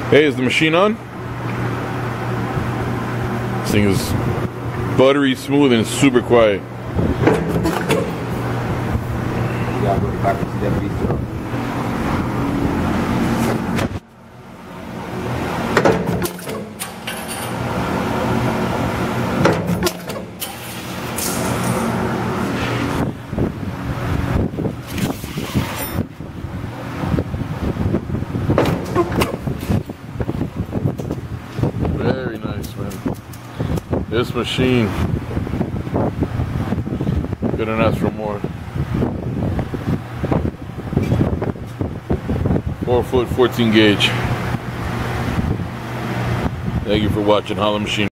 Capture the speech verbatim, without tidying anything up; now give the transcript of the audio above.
Hey, is the machine on? This thing is buttery smooth and super quiet. Yeah, go back to the video. Very nice, man. This machine, couldn't ask for more. Four foot, fourteen gauge. Thank you for watching Holland Machine.